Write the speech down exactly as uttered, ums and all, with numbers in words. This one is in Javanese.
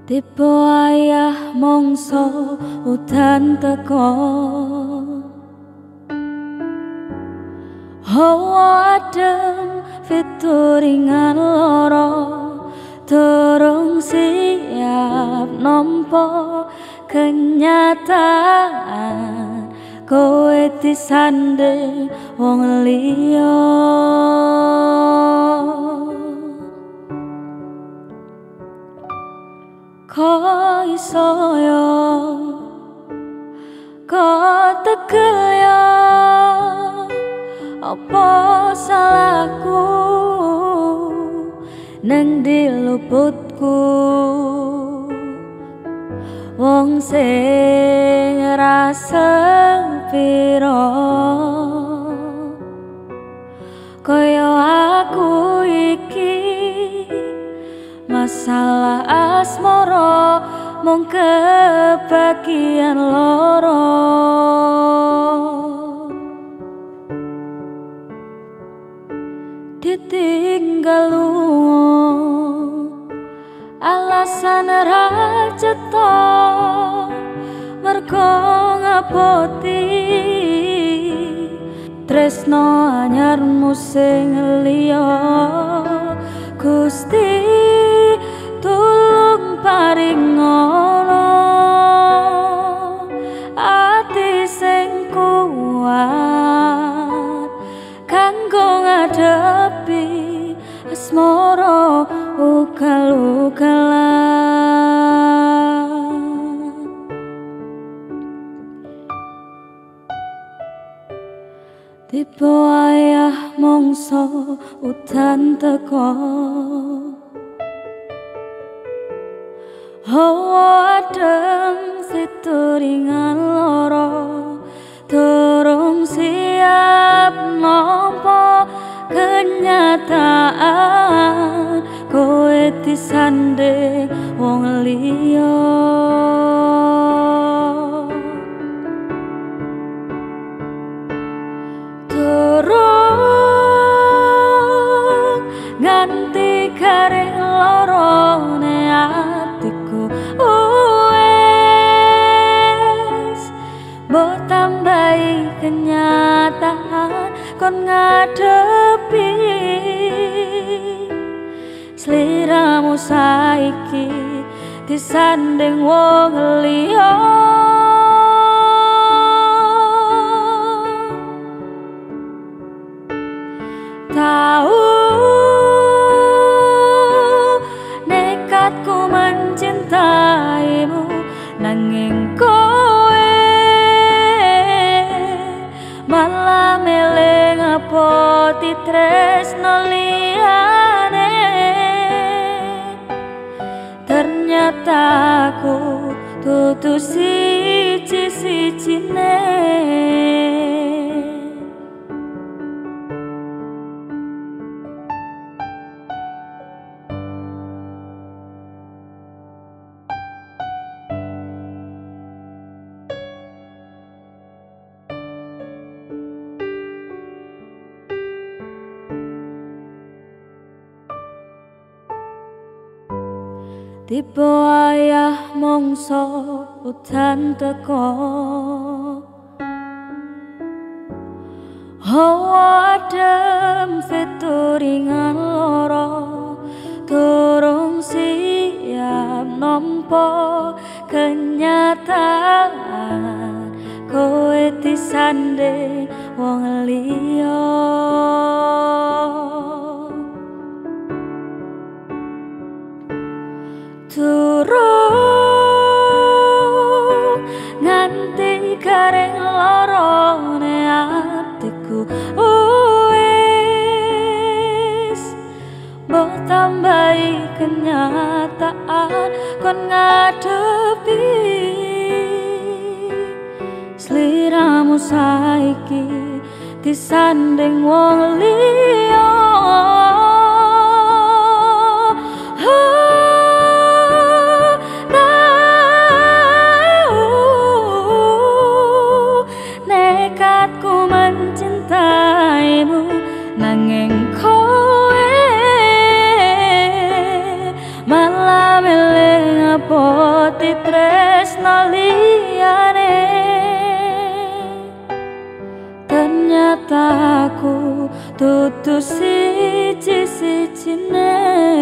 Tipe ayah mongso udan teko hawa adem fituringan loro durung siap nampa kenyataan kowe disanding wong liya. Kok iso yo, kok tegel yo, apa salahku nang diluputku wong sing rasa piro koyo aku iki. Masalah asmara mung kebagian loro. Ditinggal lunga alasan ra cetha mergo ngapoti tresno anyarmu sing liya. Gusti tulung paringono ati sing kuat kanggo ngadepi asmara ugal-ugalan. Tipe ayah mongso udan teko hawa adem fituringan loro durung siap nampa kenyataan kowe disanding wong liya. Durung nganti garing loro ne atiku wes mbok tambahi kenyataan kon ngadepi sliramu saiki disanding wong liya. Tahu nekatku mencintaimu nanging kowe malah meleng apa titresno liyane. Ternyata aku dudu siji-sijine. Tipe ayah mongso udan teko hawa adem fituringan loro durung siap nampa kenyataan kowe disanding wong liya. Durung nganti garing loro ne atiku wes mbok tambahi kenyataan kon ngadepi sliramu saiki disanding wong liya. Nekatku mencintaimu nanging kowe malah meleng ngapoti tresno liyane. Ternyata aku tutu siji-sijine.